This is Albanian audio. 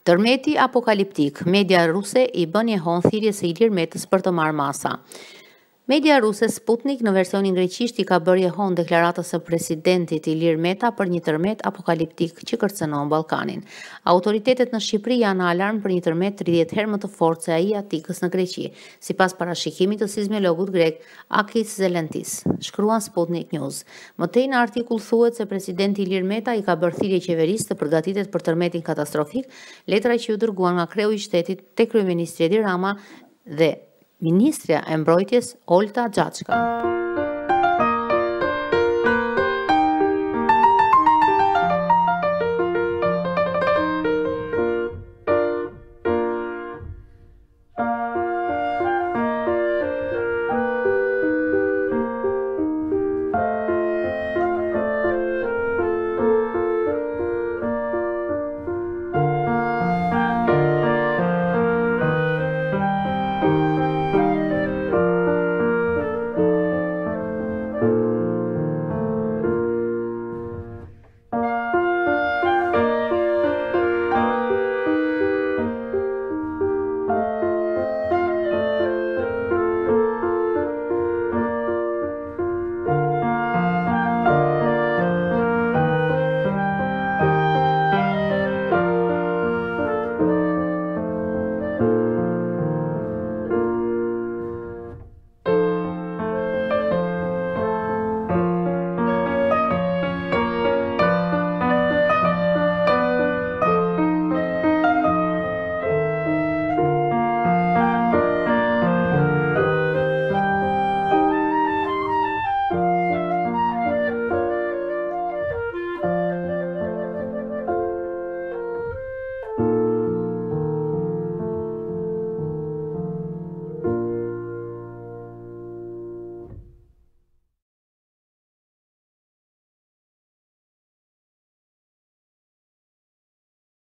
Tërmeti apokaliptik, media ruse I bën jehon thirrjes së Ilir Metës për të marrë masa. Media ruse Sputnik në versionin greqisht I ka bërë jehon deklaratës së presidentit Ilir Meta për një tërmet apokaliptik që kërcënon Ballkanin. Autoritetet në Shqipëri janë në alarm për një tërmet 30 herë më të fortë se ai I Atikës në Greqi, sipas parashikimit të sismologut grek Akis Zelentis, shkruan Sputnik News. Më tej në artikull thuhet se presidenti Ilir Meta I ka bërë thirrje qeverisë të përgatitet për tërmetin katastrofik, letra që u dërguan nga kreu I shtetit te kryeministri Edi Rama dhe Ministrja e Mbrojtjes Olta Xhaçka.